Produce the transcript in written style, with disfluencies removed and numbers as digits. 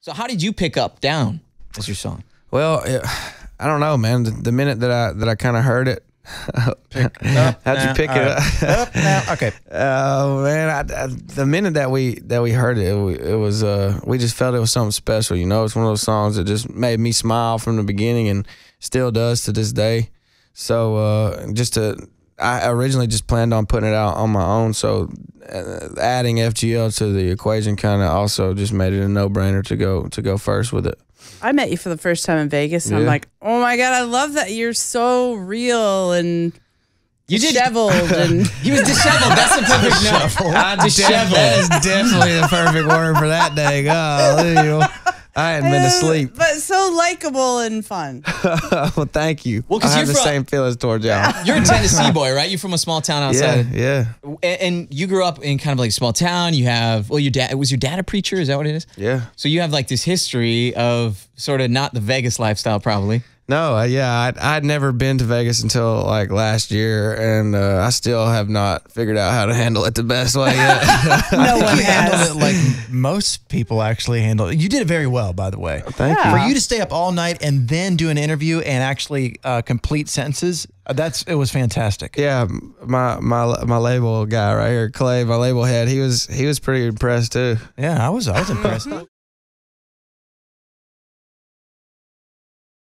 So how did you pick Up Down as your song? Well, I don't know, man. The minute that I kind of heard it, how'd you pick it up? Up now. Okay. Oh man, the minute that we heard it, it was we just felt it was something special. You know, it's one of those songs that just made me smile from the beginning and still does to this day. So I originally just planned on putting it out on my own. So adding FGL to the equation kind of also just made it a no-brainer to go first with it. I met you for the first time in Vegas, and I'm like, oh my God, I love that you're so real and disheveled. And he was disheveled. That's the perfect note. Disheveled. That is definitely the perfect word for that day. Golly. I hadn't been asleep. But so likable and fun. Well, thank you. Well, I have the same feelings towards y'all. You're a Tennessee boy, right? You're from a small town outside. Yeah. And you grew up in kind of like a small town. You have, well, was your dad a preacher? Is that what it is? Yeah. So you have like this history of sort of not the Vegas lifestyle, probably. No, I'd never been to Vegas until like last year, and I still have not figured out how to handle it the best way yet. No one handled it like most people actually handle it. You did it very well, by the way. Thank you. For you to stay up all night and then do an interview and actually complete sentences, it was fantastic. Yeah, my label guy right here, Clay, my label head, he was pretty impressed too. Yeah, I was impressed.